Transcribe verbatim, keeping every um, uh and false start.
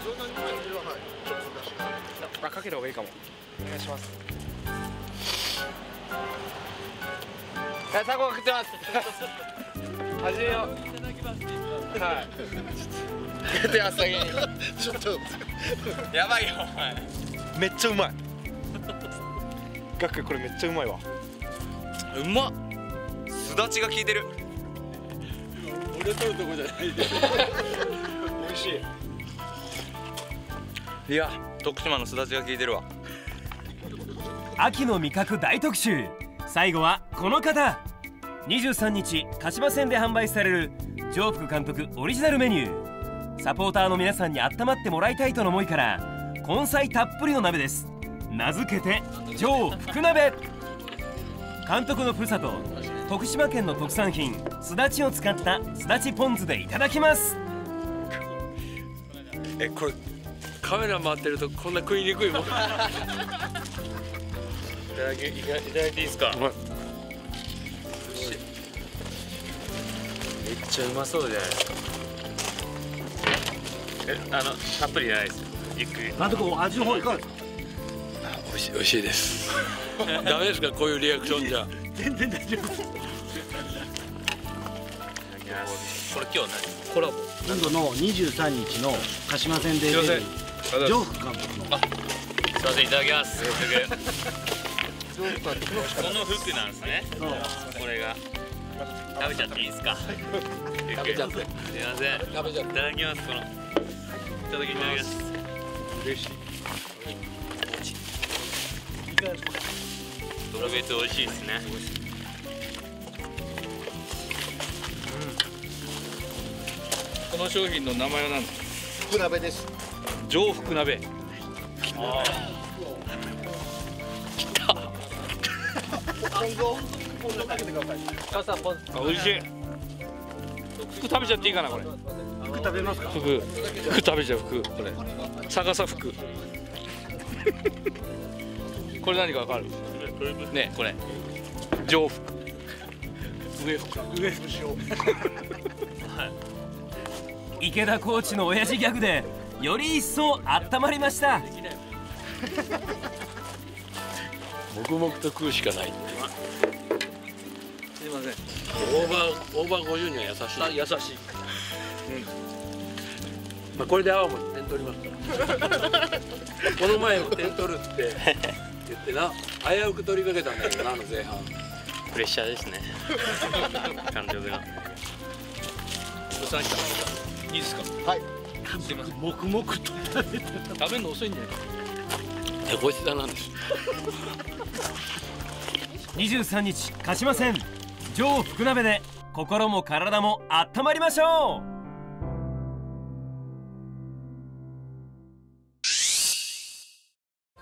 あ、かけた方がいいかも。お願いします。はい、タコが食ってます。始めよう。はい。食ってます先に。ちょっとやばいよお前。めっちゃうまい。ガックこれめっちゃうまいわ。うまっ。すだちが効いてる。俺取るとこじゃないで。美味しい。いや、徳島のすだちが効いてるわ。 秋の味覚大特集。最後はこの方。にじゅうさんにち鹿島線で販売される上福監督オリジナルメニュー。サポーターの皆さんに温まってもらいたいとの思いから根菜たっぷりの鍋です。名付けて上福鍋。監督のふるさと徳島県の特産品すだちを使ったすだちポン酢でいただきます。 え、これカメラ回ってるとこんな食いにくいもん。いただきいただいていいですか。めっちゃうまそうじゃないですか。え、あのたっぷりじゃないですよ。ゆっくり。 なんとこ味の方いかがですか。 美味しい、美味しいです。ダメですか、こういうリアクションじゃ。 全然大丈夫。 これ今日何コラボ。 今度のにじゅうさんにちの鹿島線で出る上福監督の。 あ、すいません、いただきます。この服なんですね。これが。食べちゃっていいですか。食べちゃって。すみません。食べちゃって。いただきます。この。いただきいただきます。嬉しい。特別美味しいですね。この商品の名前は何ですか。 福鍋です。 上福鍋。ああ。 ポン酢をポン酢をかけてください。 あ、美味しい。服食べちゃっていいかなこれ。 服食べますか。 服、服食べちゃう服これ。逆さ服。これ何かわかる？ね、これ。上服。上服。上服しよう。 池田コーチの親父ギャグでより一層温まりました。 黙々と食うしかないって。すいません。オーバーオーバーごじゅうには優しい。あ、優しい。うん。まあこれで青も点取りますから。この前も点取るって言ってな、危うく取りかけたんだけどな、あの前半。プレッシャーですね。感情が。さん来た。いいですか。 はい。 すいません。 黙々と食べて食べるの遅いんじゃないか。いや、ごちそうなんです。 にじゅうさんにち鹿島線上福鍋で心も体も温まりましょう。